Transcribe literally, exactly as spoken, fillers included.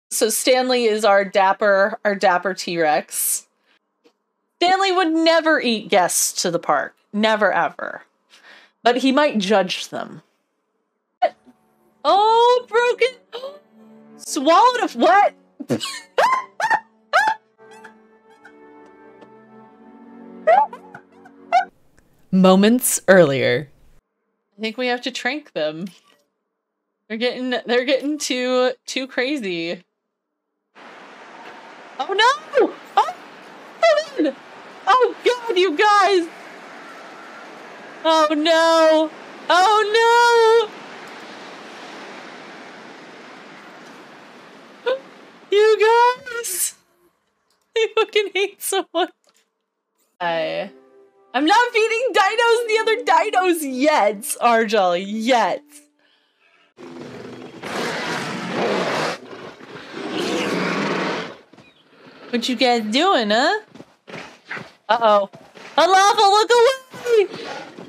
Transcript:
So Stanley is our dapper, our dapper T-Rex. Stanley would never eat guests to the park. Never, ever. But he might judge them. Oh, broken. Swallowed a what? Moments earlier. I think we have to trank them. They're getting they're getting too too crazy. Oh no! Oh, oh, man. Oh god, you guys! Oh no! Oh no! You guys! I fucking hate someone. I I'm not feeding dinos the other dinos yet, Arjali, yet. What you guys doing, huh? Uh-oh. A lava, look away!